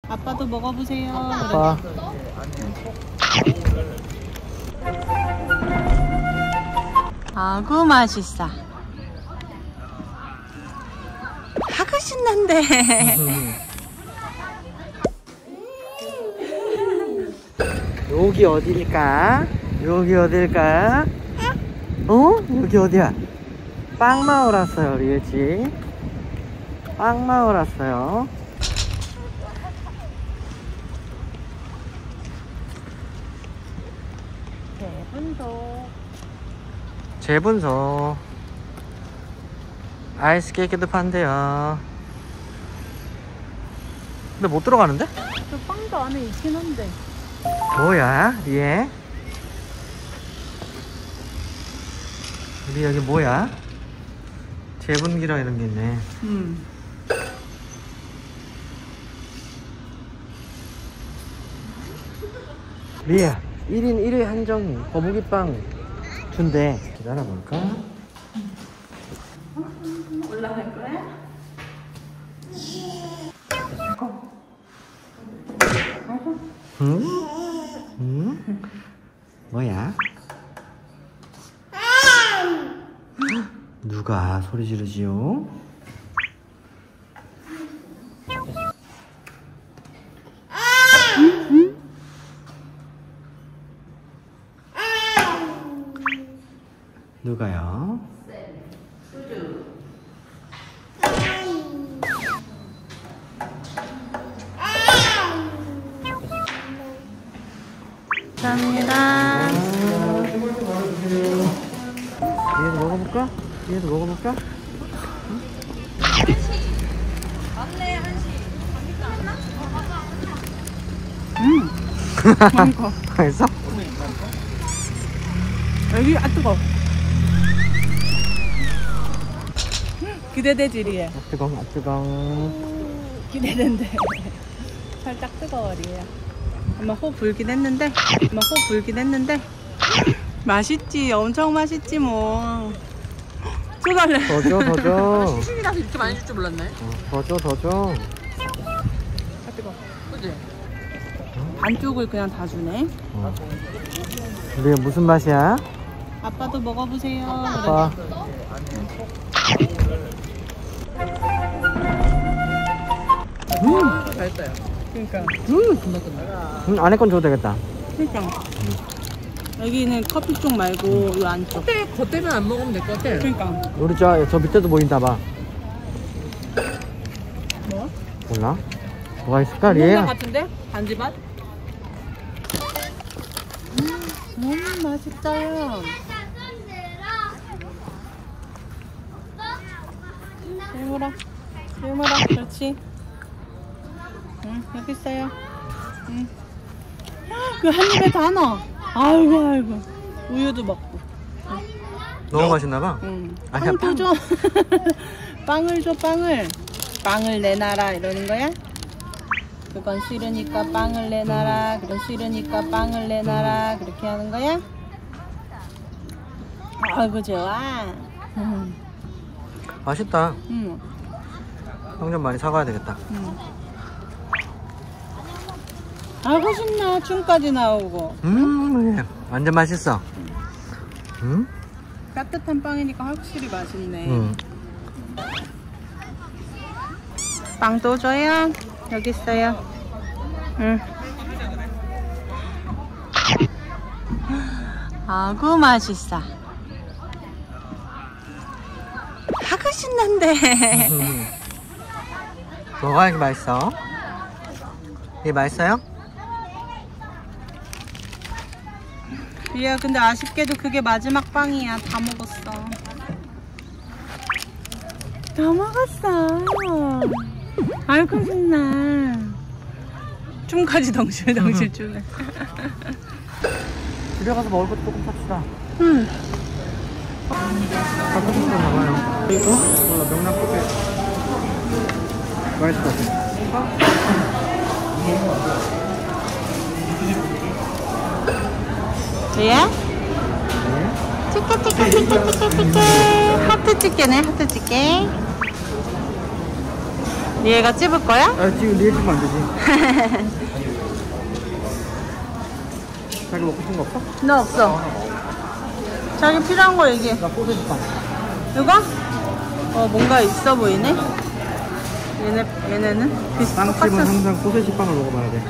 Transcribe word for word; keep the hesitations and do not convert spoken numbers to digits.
아빠도 먹어보세요. 아빠. 아구 맛있어. 아구 신난데. 여기 어딜까? 여기 어딜까? 어? 여기 어디야? 빵마을 왔어요, 우리 예지. 빵마을 왔어요. 제분도. 제분소. 아이스 케이크도 판대요. 근데 못 들어가는데? 저 빵도 안에 있긴 한데. 뭐야, 리에? 우리 여기 뭐야? 제분기라 이런 게 있네. 음. 리에, 일 인 일 회 한정 거북이빵 준대. 기다려볼까? 올라갈 거야? 응? 응? 뭐야? 누가 소리 지르지요? 누가요? 감사합니다. 얘도 먹어볼까? 얘도 먹어볼까? 맞네, 한시. 음. 맛있어. 맛있어? 여기 아 뜨거. 기대되지 리에. 아 뜨거, 아 뜨거. 기대된대. 살짝 뜨거워 리에. 엄마 호 불긴 했는데. 엄마 호 불긴 했는데. 맛있지, 엄청 맛있지 뭐. 또 달래. 더 줘, 더 줘. 시식이라서 이렇게 많이 줄 줄 몰랐네. 어, 더 줘, 더 줘. 아 뜨거. 그지? 반쪽을 그냥 다 주네. 어. 근데 무슨 맛이야? 아빠도 먹어보세요. 아빠. 음, 맛있어요. 그러니까. 음, 금방 끝나. 음, 안에 건 줘도 되겠다. 그러니까. 음. 여기는 커피 쪽 말고 이 안쪽. 겉에 겉에만 안 먹으면 될 것 같아. 그러니까. 우리 저, 저 밑에도 보인다 봐. 뭐? 몰라? 뭐가 있을까, 리에? 뭔가 같은데? 반지맛? 음, 너무 맛있어요. 일물어. 일물어. 그렇지. 응, 여기 있어요. 응. 그 한 입에 다 넣어. 아이고, 아이고. 우유도 먹고. 너무 맛있나봐. 응. 아니야, 빵도 줘. 빵을 줘, 빵을. 빵을 내놔라, 이러는 거야? 그건 싫으니까 빵을 내놔라. 그건 싫으니까 빵을 내놔라. 그렇게 하는 거야? 아이고, 좋아. 응. 맛있다. 응. 형 좀 많이 사가야 되겠다. 응. 아이고, 신나. 춤까지 나오고. 음, 완전 맛있어. 음? 따뜻한 빵이니까 확실히 맛있네. 음. 빵 또 줘요? 여기 있어요. 응. 아구 맛있어. 아구 신난데. 음. 뭐가 이렇게 맛있어? 이게 맛있어요? 리아 근데 아쉽게도 그게 마지막 빵이야. 다 먹었어. 다 먹었어. 아이고 신나. 춤까지 덩실덩실 추네. 집에 가서 먹을 것도 조금 삽시다. 응. 갖고 싶은 거 나와요. 이거? 몰라, 명란커피. 맛있을 것 같아. 리아? 네? 찍게 찍게 찍게 찍게 찍게. 하트 찍게네, 하트 찍게. 리에가 찝을 거야? 아 지금 리에 씹으면 안 되지. 자기 먹고 싶은 거 없어? 나 없어. 자기 필요한 거 얘기해. 나 소세지 빵. 이거? 어 뭔가 있어 보이네. 얘네 얘네는 비슷 빵집은 똑같은. 항상 소세지 빵을 먹어봐야 돼.